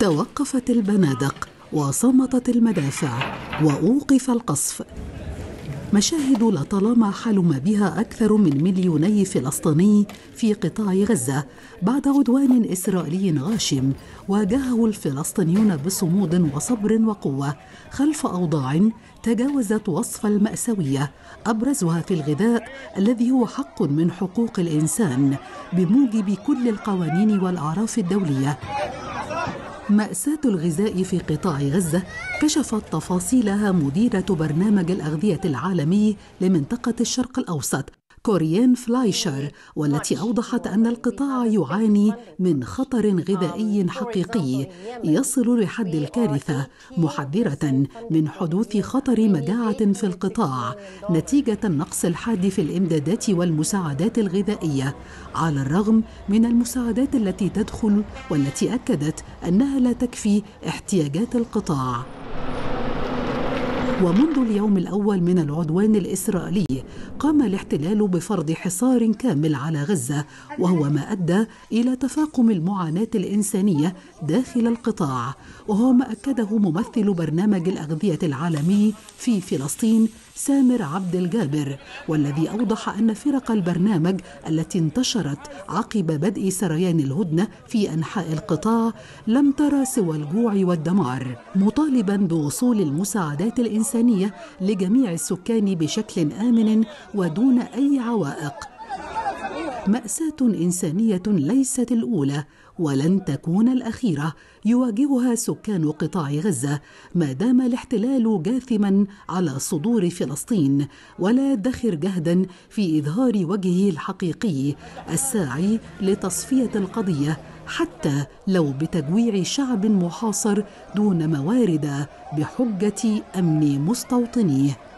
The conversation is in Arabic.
توقفت البنادق وصمتت المدافع وأوقف القصف. مشاهد لطالما حلم بها أكثر من 2 مليون فلسطيني في قطاع غزة بعد عدوان إسرائيلي غاشم واجهه الفلسطينيون بصمود وصبر وقوة خلف أوضاع تجاوزت وصف المأساوية، أبرزها في الغذاء الذي هو حق من حقوق الإنسان بموجب كل القوانين والأعراف الدولية. مأساة الغذاء في قطاع غزة كشفت تفاصيلها مديرة برنامج الأغذية العالمي لمنطقة الشرق الأوسط كوريين فلايشر، والتي أوضحت أن القطاع يعاني من خطر غذائي حقيقي يصل لحد الكارثة، محذرة من حدوث خطر مجاعة في القطاع نتيجة النقص الحاد في الإمدادات والمساعدات الغذائية، على الرغم من المساعدات التي تدخل والتي أكدت أنها لا تكفي احتياجات القطاع. ومنذ اليوم الأول من العدوان الإسرائيلي قام الاحتلال بفرض حصار كامل على غزة، وهو ما أدى إلى تفاقم المعاناة الإنسانية داخل القطاع، وهو ما أكده ممثل برنامج الأغذية العالمي في فلسطين سامر عبد الجابر، والذي أوضح أن فرق البرنامج التي انتشرت عقب بدء سريان الهدنة في أنحاء القطاع لم ترى سوى الجوع والدمار، مطالبا بوصول المساعدات الإنسانية لجميع السكان بشكل آمن ودون أي عوائق. مأساة إنسانية ليست الأولى ولن تكون الأخيرة يواجهها سكان قطاع غزة ما دام الاحتلال جاثما على صدور فلسطين ولا يدخر جهدا في إظهار وجهه الحقيقي الساعي لتصفية القضية، حتى لو بتجويع شعب محاصر دون موارد بحجة أمن مستوطنيه.